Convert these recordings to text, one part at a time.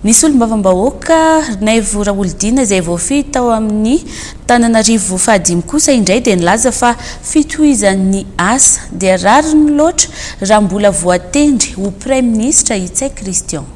Nisy olombavambahoaka Naivo Raolidina izay voafehy tao amin'ny Tananarivo fahadimy kosa indray dia nilaza fa fitohizan'ny asa dia rariny loatra raha mbola voatendry ho Premier Ministre Itsay Christian.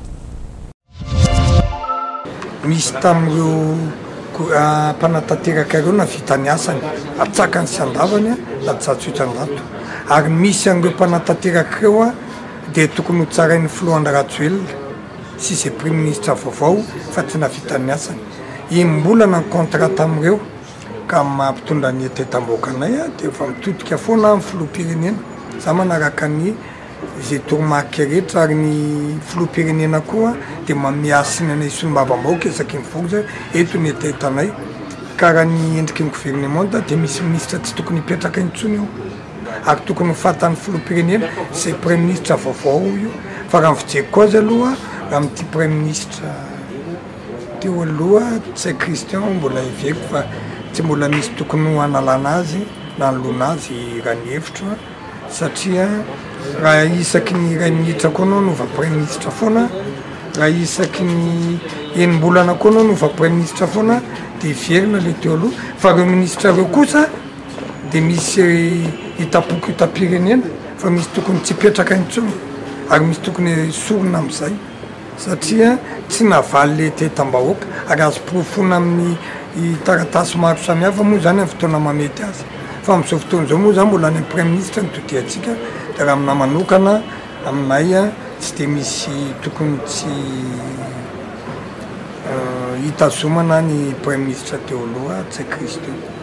Misy tamin'ireo mpanatateraka ireo navita ny asany atsakany sy andavany na tsatsoitranjato ary misy an'ireo mpanatateraka ireo dia tokony ho tsarain'ny Filoha Rajoelina sy izay Premier Ministre vaovao fa tsy navita ny asany. Imbolana ny contrat tamin'ireo ka mampitondra ny etetam-bahoaka anay dia efa mitodika foana amin'ny filoham-pirenena. Za manaraka ny izay toromarika rehetra ary ny filoham-pirenena koa dia mamiasina anay sy olombavambahoaka isaky ny voza eto ny etetanay. Ka raha ny endriky ny gouvernement dia misy ministre tsy tokony hipetraka intsony eo ary tokony ho fatan'ny filoham-pirenena izay Premier Ministre vaovao io. Fa raha fijery koa azy aloha raha amin'ity Premier Ministre teo aloha Itsay Christian mbola hiveriko fa tsy mbola misy tokony ho analana azy na hanoloana azy raha ny hevitro satria raha isaky ny iray minitra koa anao nova Premier Ministre foana, raha isaky ny enim-bolana koa anao nova Premier Ministre foana dia hiverina ilay teo aloha. Fa ireo ministre ireo kosa dia misy hitapoko hitam-pirenena fa misy tokony tsy hipetraka intsony ary misy tokony sorona amin'izay satria tsy navaly le etetam-bahoaka ary azo porofona amin'ny taratasy maro samihafa moa zany amin'ny fotoana mamety azy. Fa amin'izao fotoana izao moa zany mbola ny Premier Ministre nitotiantsika dia raha amina manokana aminay tsy dia misy tokony tsy hitazomana ny Premier Ministre teo aloha Itsay Christian.